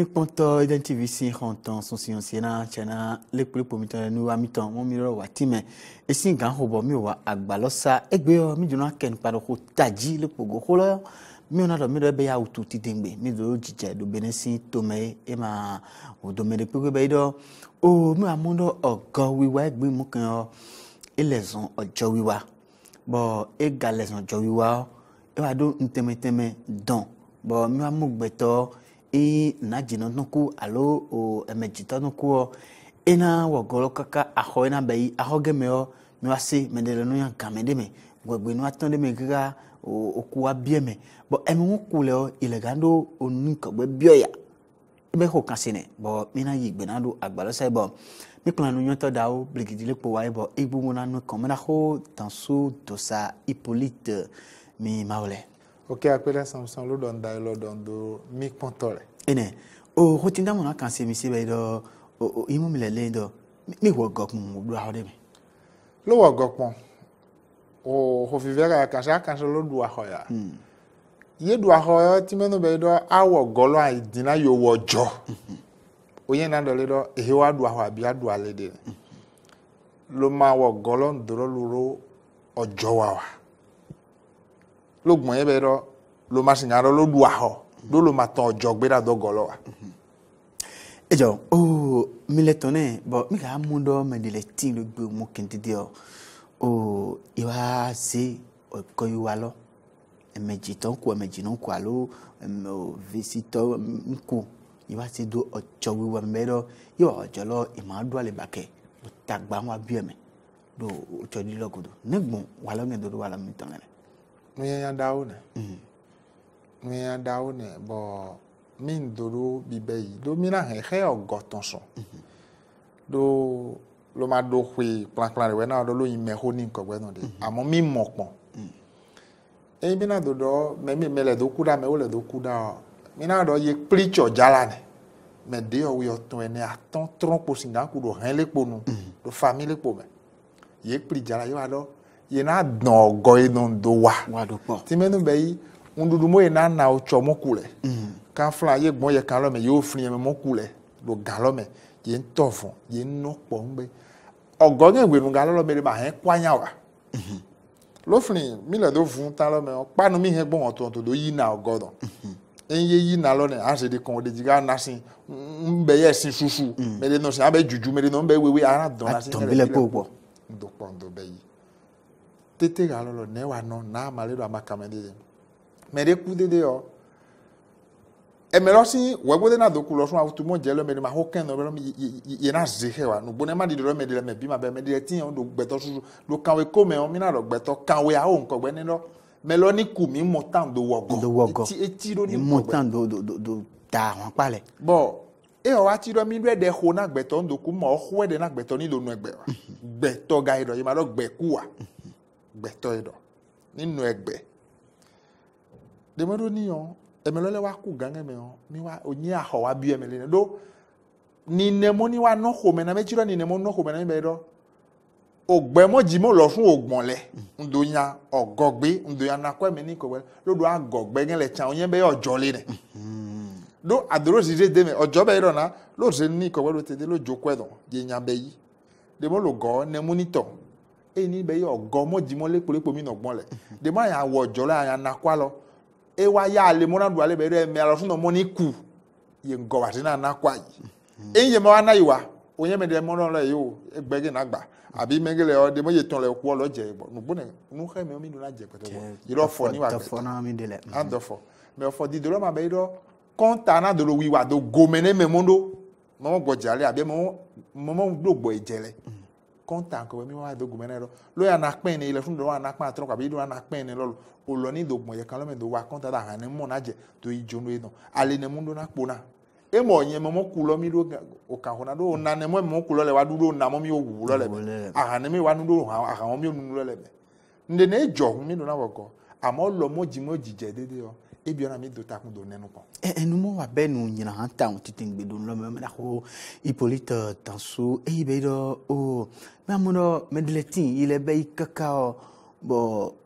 mi ponto identifici honton son si anciena chana le pele pomito nu wa miton mo mi ro wa time e sin gan hobo mi wa agbalosa egbe o mi juna ken paro ko taji le pogo holo mi ona do mi do be ya utu ti dengbe mi do jije do benesi to me e ma o do me de pe be do o mi amundo ogo wiwa egbe mu kan o eleson ojo wiwa bo e ga leson ojo wiwa e wa do ntemeteme don bo mi wa mu gbeto e na jino nuku alo o emejito nuku ena wogolo kaka aho ena bei aho gemeo mi wase medele no yan kamede me gwegbe no atonde me gaga o kuwa bieme bo emi nuku le o ilegando onu ko gbe bioya be ho kasine bo mi na yigbe na do agbalo sai bo mi plan no nyoto dawo brigidile po wa bo igbu mo na no komena ho tanso dosa Hippolyte mi maule. Ok, après Samson, le don d'ailleurs do mi pontole. Ene, o hotinda mo na kan se mi se be do o imu mi lele do mi wo gok mu do ha de mi. Lo wo gok pon. O ho vivera kan sa lo do ha ya. Ye do ha ti meno be do awo golo a dina yo wojo. O yen na do le do e wa do ha bi adu ale de. Lo ma wo golo ndoro luro ojo wa. Lo gbon ye be do lo ma sinyaro lo du aho do lo ma ton ojo gbe da do golo wa ejo o mi le tone bo mi ga mundo me de le tin lo gbe mo kin tide o iwa se o ko iwa lo emeji ton ku emeji non ku alo o visito nku iwa se do ojo wiwa me do yo ojo lo ima do ale bake o tagba wa bi eme do ojo di logodo negbon wa lo ngedo wa la mi ton ele no yan dawo ne mi yan dawo ne bo min doro bibei do mina he ogoton so do lo ma do hwe plan we na do lo yin me ho ni nko gbe no de amo mi mopon e bi na do me le do kuda me o le do kuda mi na do ye plicho jala ne me de o yo ton ene aton trompo singa ku do hen lepo nu do family po me ye pli jala yo ado ye na don go inu do wa do po ti menu be yi undudu mo ina na ocho mo kule kan fla ye gbon ye kan lo me yo frin me mo kule do gan lo me ye ntofun ye no po nbe ogo gen gbe nu gan lo me de ba hen kwanya wa lo frin mi le do fun tan lo me pa nu mi hen gbon oto do yi na ogo don enye yi na lo ne a se de kon de jiga na sin nbe ye sin susu me de no sin abe juju me de no nbe wewe ara don na sin le po do pondo be yi tete ga lo ne wa no na ma le do amakamede me de ku dede o e me lo si we gode na do ku lo so afutu mo je lo me de ma ho ken no lo ye na zehe wa no bone ma di do me de me bi ma be me de tin o do gbeto susu do kanwe ko me o mi na do gbeto kanwe a o nko gbe ni lo me lo ni ku mi mo tan do wogo eti do ni mo tan do da won pale bo e o wa ti do mi re de ho na gbeto ndo ku mo ho de na gbeto ni lo nu egbe wa gbeto ga ido ye ma lo gbe ku wa gbeto ido ninu egbe de mo do ni yon e me lo le wa ku gange me on mi wa onyi aho wa bi e me le do ni ne mo ni wa no ho me na me chiro ni ne mo no ho me na be do ogbe mo ji mo lo fun ogbon le ndo yan ogogbe ndo yan na kwa me ni ko we lo do agogbe gen le chan oyen be ojo le ne do adoro si de me ojo be ro na lo se ni ko we lo te de lo joko edon je yan be yi de mo lo go ne monitor e ni be yo go mo ji mo le polepo mi no gbon le de ma ya wo ojo la yan na kwa lo e wa ya le mo na do ale be re me alo fun no mo ni ku ye ngo wa ti na kwa yi e ye mo wa na yiwa oyen me de mo no lo yo egbe ge na gba abi mengele o de mo ye ton le ku lo je bo nu gbone nu he me o mi nu na je peto bo yi lo fo ni wa fo na mi de le and fo me fo di do ma be do konta na do lo wi wa do gomene me mondo mo gbo jale abi mo do gbo ejele konta ko mi wa do gomene lo ya na pin ni ile fun do wa na pin atron kwa bi do na pin ni lo o lo ni do gbon ye kan lo me do wa konta da han ni mo na je to ijo no eno ale ne mundo na po na e mo yen mo ku lo mi do o kan ho na do na ne mo ku lo le wa duro na mo mi o wu lo le aha ne mi wa nu do aha mo mi o nu lo le be nde ne ejo mi do na woko amo lo mo ji mo jije dede o e bi ona mi do takun do nenu kan enu mo wa be nu nyina han ta on titingbe do lo me na ko Hippolyte tanso e be do o ma mo no medletin ile be kaka o bo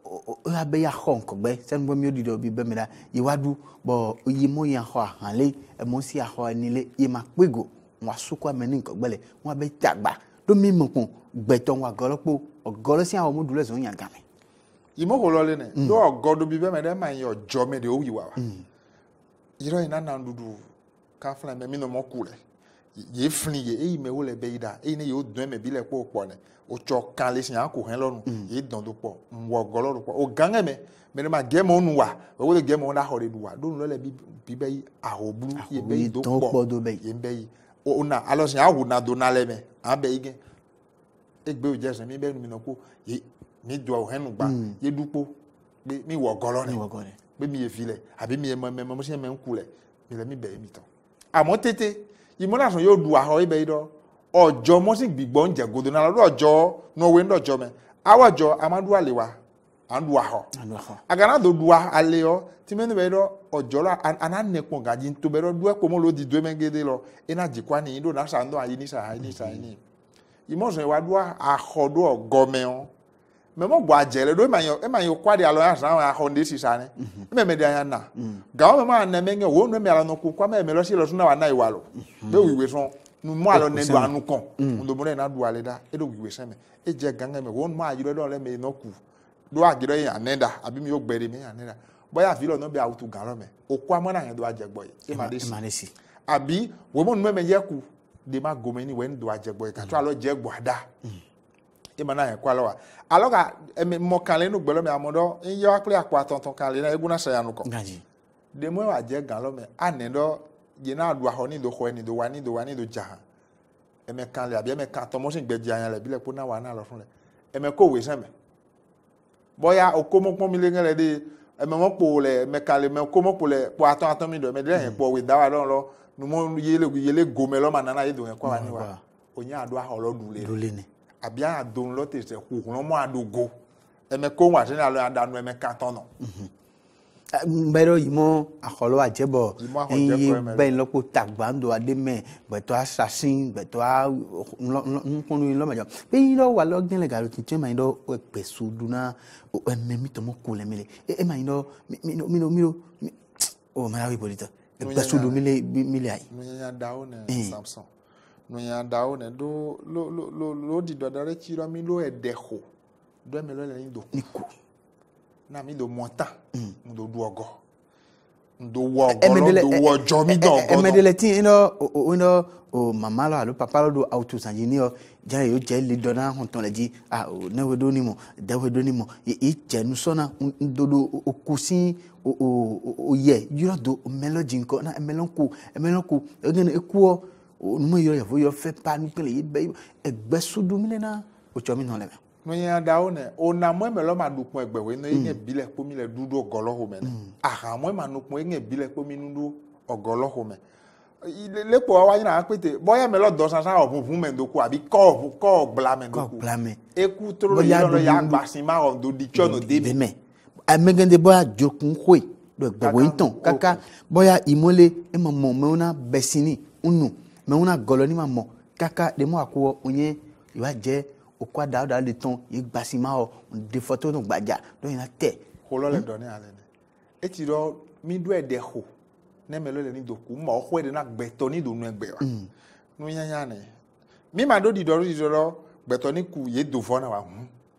abe ya xɔ ŋkɔgbe sɛnu bɔ mi di dɔ bi bɛ mi la yi wa du bɔ yi mo ya xɔ ahan le emo si axɔ ni le yi ma kpe go ŋun asukɔ ame ni ŋkɔgbe le ŋun abe dagba do mi mɔ kpɔn gbɛtɔ ŋun agɔlɔ kpo ɔgɔlɔ si awɔ mo du le zɔn nya game. Imo ko lɔle ne do ɔgɔdo bi bɛ mɛ dɛ ma yi ɔdzɔ mɛ de o yi wa yirɔ yi na na dudu kan fila mɛ mi na mɔ ku lɛ ye fili ye eyi mɛ wo le bɛ yi da eyi ne ye o dɔn mɛ bi lɛ kpɔ kpɔ ne o tsɔ kan le si yan ko hɛn lɔnu ye dɔn do kpɔ nwɔ gɔlɔ do kpɔ o gangɛ mɛ de ma gɛmɛ o nu wa o wele gɛmɛ o na xɔ de du wa do nu lɛ bi bɛ yi aho blu ye bɛ yi do kpɔ ye bɛ yi o na alɔ si awu na do na lɛ mɛ an bɛ yi gɛ egbe o jɛ sɛ mi bɛ nu mi na ko ye mi do o hɛn nu gba ye du kpɔ mi wɔ gɔlɔ ne be mi ye fi lɛ àbí mi ye mɛ mo se mɛ ń ku lɛ mi lɛ mi bɛ yi mi tán àmọ́ tètè ìmúna sọ yóò du àhọ ibẹ̀ yìí dọ́ ọjọ́ mọ́sí gbìgbọ́ ń jẹ gòdò náà lọ́dọ̀ ọjọ́ n'owó ń dọ̀jọ́ mẹ́ awọ́ ọjọ́ amadu àlè wa à ń du àhọ àgànà tó du àlè ọ tí mẹ́nu bẹ́ẹ̀ dọ́ ọjọ́ lọ àná nẹ̀pọ̀ gàdí tó bẹ́ẹ̀ dọ́ du ẹ̀pọ̀ mọ́ ló di du ẹ̀mẹ́gẹ́dẹ́ lọ iná jìkwá ni ìdó náà sàndọ́ àyè ní sàáyé ní sàáyé ní ìmọ̀sán ìwà du àhọ dọ́ ọgọ́mẹ́ ọ mẹ́mọ́ bọ̀ àjẹrẹ dó ẹ̀ma yẹn kwadi àlọ́ yà sàn àhọ ndé sì sàn ẹ̀mẹ́mẹ́ dẹ́ yẹn nà gàwọ́ mẹ́mọ́ ànẹ́mẹ́ngẹ́ wọ́n mẹ́mẹ́ àlọ́ nọ kó kwá mẹ́mẹ́ lọ́sí lọ́sùn náà wà náà ìwà lọ bẹ́ẹ̀ wíwé sọ́n numu alo ne do anu kon ndo mo na do ale da e do wiwe seme e je ganga me won ma ajiro do le me no ku do agiro yin aneda abi mi o gbere mi aneda boya fi lo no be autu gan lo me o kwa mo na yen do ajegbo e ma de si abi wo mo nu me ye ku de ma go me ni we ndo ajegbo ka to alo jegbo ada e ma na yen kwa lo wa alo ka mo kan le nu gbe lo me amodo en ye wa ple akwa tonton kan le na egun na saya nu kon de mo wa je gan lo me anedo yena adu ahọ ni do xɔ ni do wa ni do wa ni do dza ɛmɛ kan le abi ɛmɛ kan tɔmɔ si gbɛdzi anya le bi le kpo na wa na lɔ fún le ɛmɛ kó wé sɛmɛ bɔya okomo kpɔn mi le ŋɛ le de ɛmɛ mɔ kpo le ɛmɛ kan le ɛmɛ okomo kpo le kpo atɔ mi do ɛmɛ de yɛ kpɔ wé da wa lɔ lɔ numu yele gome lɔ ma nana ye do ŋɛ kɔ wa ni wa o nya adu ahɔ lɔ du le abi a do lɔ te sɛ huhun mɔ adu go ɛmɛ ko wa sɛnɛ alo adanu ɛmɛ kan tɔ nɔ. mbɛrɛ yi mɔ akɔlɔ adzɛbɔ eye bɛn lɔkpo tagbando aɖe mɛ gbɛtɔ asasi gbɛtɔ ŋkɔnu yi lɔmɛdzɔ pe yi lɔ wa lɔ gɛ le galo titɛ ma yi lɔ gbɛso duna ɛmɛ mi tɔmɔ ko le mi le e ma yi lɔ mi o mɛ awi boli tɔ gbɛso do mi le ayi. nuya dawo ne samson nuya dawo ne do lo di dɔ da ɖe tsi ɖɔ mi lo ɛdɛ xɔ do ɛmɛ lɔ le ni do ko. Na mi do monta ndo du ogo ndo wo ọjọ́ mi do ogo emedele tin ino o mama lo alo papa lo do auto sanjini o ja yo je le dona hon ton le ji o ne we do ni mo da we do ni mo e je nu so na ndo do okusin o ye yuro do melody nko na emelonku ngene eku o nu mo yo yo fe pa ni pele be egbe sudu mi le na o cho mi no le nuya dawo ne o na mo me lo ma dukun egbe we no yin bi le po mi le dudu ogolo ho me aha mo ma nukun yin bi le po mi nudu ogolo ho me le po wa yin na pete boya me lo do san san ofun me ndoku abi ko gbla me ndoku eku tro lo ya gbasin ma o do di chono de me amegende boya jokun hoi do egbe we ntan kaka boya imole e mo me una besini unu me una golo ni ma mo kaka de mo akuo onye iwa je okwa da le ton ye gbasima o de photo no gbaja do ina te holo le do ni ale ne e ti ro mi do e de ho ne me lo le ni doku mo ho e de na gbeto ni do nu egbe wa nu yanya ne mi ma do di do gbeto ni ku ye do fo na wa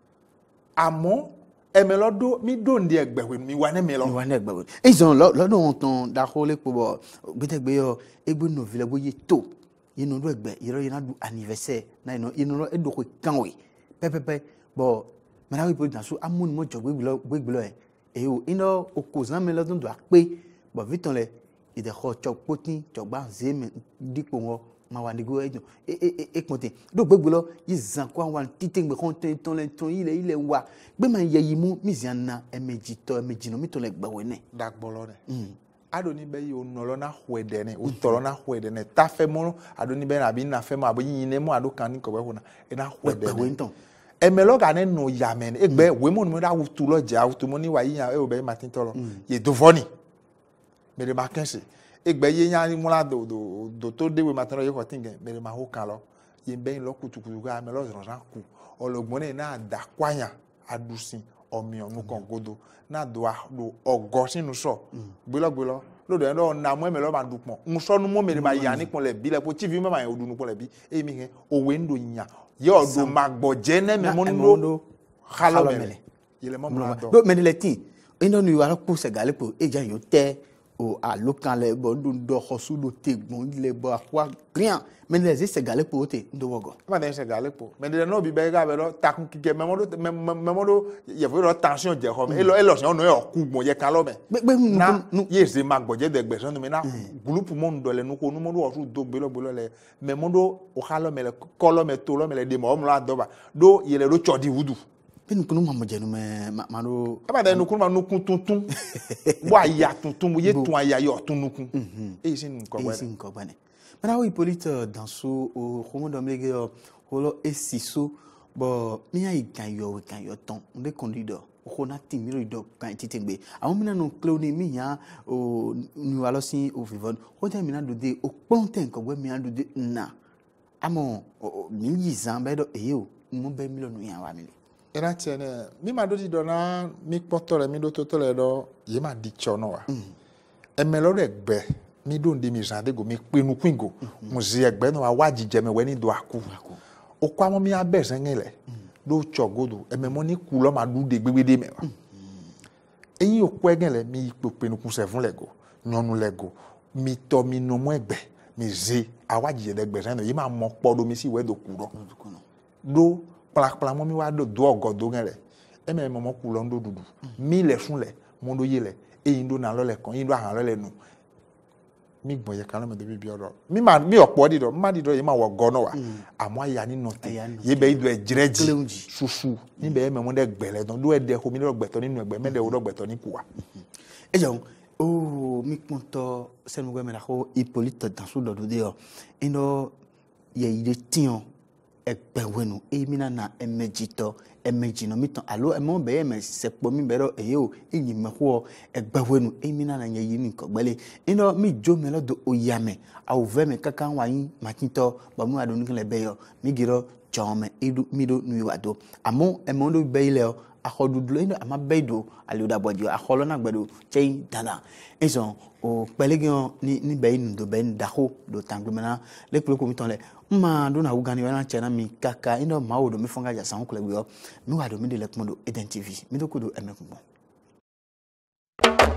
àmọ́ e me lo do mi do ndi egbe we mi wa ne me lo egbe we e zon lo do won ton da ho le po bo gbetegbe yo egbe no vile bo ye to yino do egbe yiro yina du anniversaire na yino ro edo ko kanwe pepepe bo mara wi po na so amuni mo jo gbegbulo e o ino okozan me lo dun do ape bo viton le ide kho chok potin chogba zeme dipo wo ma wa nigo ejo e pontin do gbegbulo yi zan kwa wan titengbe kon ton le ton ile wa gbe ma ye yimu miziana emeji no mi to le gbawe ne dagbolo ne adoni be yo nolo na hwede ne o tolo na hwede ne ta fe mo adoni be na bi na fe mo aboyin ne mo ado kan ni ko be hona e na hwede ne emelo ga ne no ya men egbe we mo no da wutu lo ja wutu mo ni wa yin e o be ma tin tolo ye do foni me de ma kense egbe ye yan mo la do to de we ma tan lo ye ko tin gen me de ma ho kan lo ye be lo kutukutu ga me lo ran ku ologbon ne na da kwanya adusin omion nu kon godo na do ogo sinu so gbelo lo de no na mo me lo ma dupon nso nu mo me ba ya ni pon le bi le po chief me ma yan odu nu pon le bi e mi hen owe ndo nya ye odo magboje ne me mo ndo halomele yele mo mo do me le tin ino nu wa ko se gale po e jan yo te o a lokan le bo ndo khosu do tegbon le bo akwa rien mais les se gale po te ndo wogo ma den se gale po mais de no bi be ga be lo takun kike me mo do ye fo lo tension je ho e lo se ono e oku gbon ye kan lo me na ye se magboje de gbe so no me na group mo ndo le nu ko nu mo do osu do gbe lo le me mo do o halo me le kolo me to lo me le de mo la do ba do ye le do chodi wudu ben kunu ma jenu me ma do aba da nukun ma nukun tuntun wa ya tuntun mo ye tun aya yo tun nukun e sin ko bane mana o Hippolyte dans so o homo domlege holo esiso bo mi ya kan yo ton de conducteur o na timiro do kan titingbe awon mina no clone mi ya o nu alosin o vivon o te mina do de o ponten ko gbe mi ando de na amo mi yizan be do o mo be million ya wa mi era tiene mi ma do di dona mi potore mi do totole do ye ma di chono wa e me lo regbe mi do ndi mi jande go mi pinu kwingo mo zi egbe no wa jije me we ni do aku o kwa mo mi abeze ngele do chogodo e me mo ni ku lo ma du de gbegbede me wa eyin o kwa ngele mi pinu kun se fun lego nyonu lego mi to mi no mo egbe mi zi awa jije de egbe no ye ma mo podo mi si we do ku do plakpla mo mi wa do ogodo ngere e me mo ku lo ndo dudu mi le fun le mo do ye le e ndo na lo le kan ndo han lo le nu mi gbon ye kan lo me de bi oro mi opo di do ma di do ye ma wo go no wa amo aya ni no te ye be ido ejireji susu ni be me mo de gbele don do e de ho mi do gbeto ninu egbe me de wo do gbeto ni kuwa e jon o mi ponto se mo gbe me la ho Hippolyte dans so do de o ino ye ide tion ekpewenu emina na emejito emejino miton alo emo be me sepo mi bero eyo eyin me ho ekpewenu emina na yeyi ni kogbele ino mi jo me lo do oyame awve me kakan wayin makinto ba mu ado nkin le beyo mi giro chome idu mido nuwado amo emo do beile o akodudulo ino ama beido alioda bojo akolo na gbedo chei dana eso o pelegion ni beinu do ben daho do tanglumena le klo komiton le ma do na ugani wana chena mi kaka ino mawo mi fonga ja san ko le mi wa do mi de le kmodo Eden TV mi do ko do emekunbo